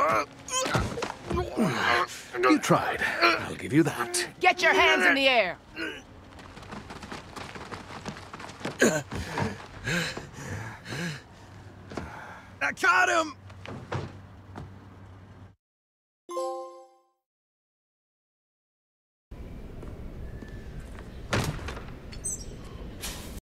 You tried. I'll give you that. Get your hands in the air! I caught him!